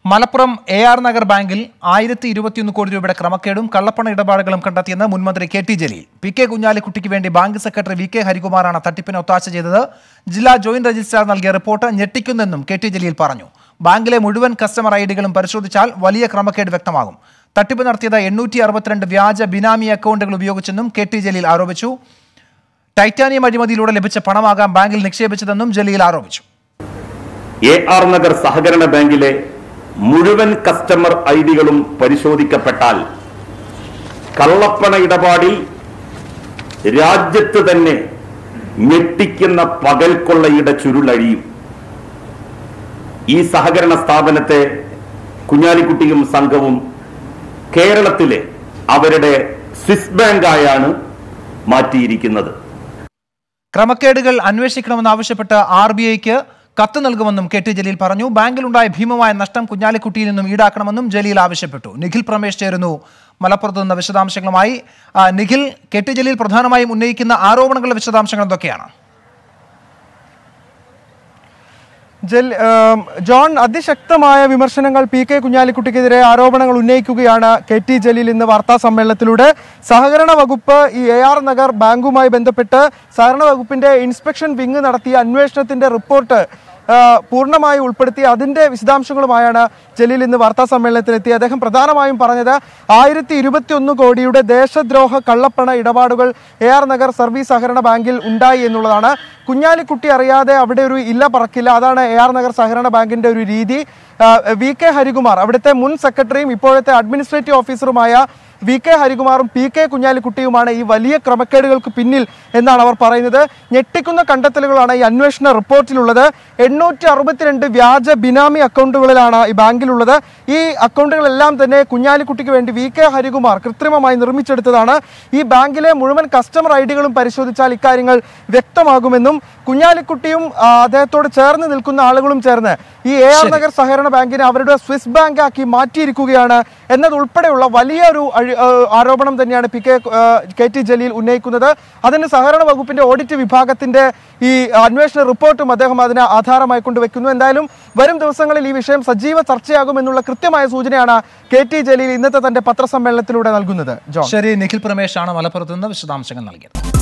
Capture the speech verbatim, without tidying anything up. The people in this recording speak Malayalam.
മലപ്പുറം എ ആർ നഗർ ബാങ്കിൽ ആയിരത്തി ഇരുപത്തിയൊന്ന് കോടി രൂപയുടെ ക്രമക്കേടും കള്ളപ്പണ ഇടപാടുകളും കണ്ടെത്തിയെന്ന് മുൻമന്ത്രി K T Jaleel. P K കുഞ്ഞാലിക്കുട്ടിക്ക് വേണ്ടി ബാങ്ക് സെക്രട്ടറി വി കെ ഹരികുമാറാണ് തട്ടിപ്പിന് ഒത്താശ ചെയ്തത്. ജില്ലാ ജോയിന്റ് രജിസ്ട്രാർ നൽകിയ റിപ്പോർട്ട് ഞെട്ടിക്കുന്നെന്നും കെ ടി ജലീൽ പറഞ്ഞു. ബാങ്കിലെ മുഴുവൻ കസ്റ്റമർ ഐ ഡികളും പരിശോധിച്ചാൽ വലിയ ക്രമക്കേട് വ്യക്തമാകും. തട്ടിപ്പ് നടത്തിയത് എണ്ണൂറ്റി അറുപത്തിരണ്ട് വ്യാജ ബിനാമി അക്കൗണ്ടുകൾ ഉപയോഗിച്ചെന്നും കെ ടി ജലീൽ ആരോപിച്ചു. ടൈറ്റാനിയം അഴിമതിയിലൂടെ ലഭിച്ച പണമാകാം ബാങ്കിൽ നിക്ഷേപിച്ചതെന്നും ജലീൽ ആരോപിച്ചു. എ ആർ നഗർ സഹകരണ ബാങ്കിലെ മുഴുവൻ കസ്റ്റമർ ഐ ഡികളും പരിശോധിക്കപ്പെട്ടാൽ കള്ളപ്പണ ഇടപാടിൽ രാജ്യത്ത് തന്നെ ഞെട്ടിക്കുന്ന പകൽക്കൊള്ളയുടെ ചുരുളഴിയും. ഈ സഹകരണ സ്ഥാപനത്തെ കുഞ്ഞാലിക്കുട്ടിയും സംഘവും കേരളത്തിലെ അവരുടെ സ്വിസ് ബാങ്കായാണ് മാറ്റിയിരിക്കുന്നത്. ക്രമക്കേടുകൾ അന്വേഷിക്കണമെന്നാവശ്യപ്പെട്ട് ആർ ബി ഐക്ക് കത്ത് നൽകുമെന്നും കെ ടി ജലീൽ പറഞ്ഞു. ബാങ്കിലുണ്ടായ ഭീമമായ നഷ്ടം കുഞ്ഞാലിക്കുട്ടിയിൽ നിന്നും ഈടാക്കണമെന്നും ജലീൽ ആവശ്യപ്പെട്ടു. നിഖിൽ പ്രമേഷ് ചേരുന്നു മലപ്പുറത്ത് നിന്ന് വിശദാംശങ്ങളുമായി. നിഖിൽ, കെ ടി ജലീൽ പ്രധാനമായും ഉന്നയിക്കുന്ന ആരോപണങ്ങളുടെ വിശദാംശങ്ങൾ എന്തൊക്കെയാണ്? ജോൺ, അതിശക്തമായ വിമർശനങ്ങൾ പി കെ കുഞ്ഞാലിക്കുട്ടിക്കെതിരെ ആരോപണങ്ങൾ ഉന്നയിക്കുകയാണ് കെ ടി ജലീൽ ഇന്ന് വാർത്താ സമ്മേളനത്തിലൂടെ. സഹകരണ വകുപ്പ് ഈ എ ആർ നഗർ ബാങ്കുമായി ബന്ധപ്പെട്ട് സഹകരണ വകുപ്പിന്റെ ഇൻസ്പെക്ഷൻ വിങ് നടത്തിയ അന്വേഷണത്തിന്റെ റിപ്പോർട്ട് പൂർണ്ണമായി ഉൾപ്പെടുത്തി അതിന്റെ വിശദാംശങ്ങളുമായാണ് ജലീൽ ഇന്ന് വാർത്താ സമ്മേളനത്തിലെത്തി. അദ്ദേഹം പ്രധാനമായും പറഞ്ഞത് ആയിരത്തി ഇരുപത്തി ഒന്ന് കോടിയുടെ ദേശദ്രോഹ കള്ളപ്പണ ഇടപാടുകൾ എ ആർ നഗർ സർവീസ് സഹകരണ ബാങ്കിൽ ഉണ്ടായി എന്നുള്ളതാണ്. കുഞ്ഞാലിക്കുട്ടി അറിയാതെ അവിടെ ഒരു ഇല്ല പറക്കില്ല, അതാണ് എ ആർ നഗർ സഹകരണ ബാങ്കിന്റെ ഒരു രീതി. വി കെ ഹരികുമാർ, അവിടുത്തെ മുൻ സെക്രട്ടറിയും ഇപ്പോഴത്തെ അഡ്മിനിസ്ട്രേറ്റീവ് ഓഫീസറുമായ വി കെ ഹരികുമാറും പി കെ കുഞ്ഞാലിക്കുട്ടിയുമാണ് ഈ വലിയ ക്രമക്കേടുകൾക്ക് പിന്നിൽ എന്നാണ് അവർ പറയുന്നത്. ഞെട്ടിക്കുന്ന കണ്ടെത്തലുകളാണ് ഈ അന്വേഷണ റിപ്പോർട്ടിലുള്ളത്. എണ്ണൂറ്റി അറുപത്തിരണ്ട് വ്യാജ ബിനാമി അക്കൗണ്ടുകളിലാണ് ഈ ബാങ്കിലുള്ളത്. ഈ അക്കൗണ്ടുകളെല്ലാം തന്നെ കുഞ്ഞാലിക്കുട്ടിക്ക് വേണ്ടി വി കെ ഹരികുമാർ കൃത്രിമമായി നിർമ്മിച്ചെടുത്തതാണ്. ഈ ബാങ്കിലെ മുഴുവൻ കസ്റ്റമർ ഐ ഡികളും പരിശോധിച്ചാൽ ഇക്കാര്യങ്ങൾ വ്യക്തമാകുമെന്നും കുഞ്ഞാലിക്കുട്ടിയും അദ്ദേഹത്തോട് ചേർന്ന് നിൽക്കുന്ന ആളുകളും ചേർന്ന് ഈ എ ആർ നഗർ സഹകരണ ബാങ്കിനെ അവരുടെ സ്വിസ് ബാങ്ക് ആക്കി മാറ്റിയിരിക്കുകയാണ് എന്നതുൾപ്പെടെയുള്ള വലിയൊരു ആരോപണം തന്നെയാണ് P K K T Jaleel ഉന്നയിക്കുന്നത്. അതിന് സഹകരണ വകുപ്പിന്റെ ഓഡിറ്റ് വിഭാഗത്തിന്റെ ഈ അന്വേഷണ റിപ്പോർട്ടും അദ്ദേഹം അതിന് ആധാരമായി കൊണ്ടുവെക്കുന്നു. എന്തായാലും വരും ദിവസങ്ങളിൽ ഈ വിഷയം സജീവ ചർച്ചയാകുമെന്നുള്ള കൃത്യമായ സൂചനയാണ് കെ ടി ജലീൽ ഇന്നത്തെ തന്റെ പത്രസമ്മേളനത്തിലൂടെ നൽകുന്നത്. ശരി, നിഖിൽ പ്രമേഷാണ് മലപ്പുറത്ത് നിന്ന് വിശദാംശങ്ങൾ നൽകിയത്.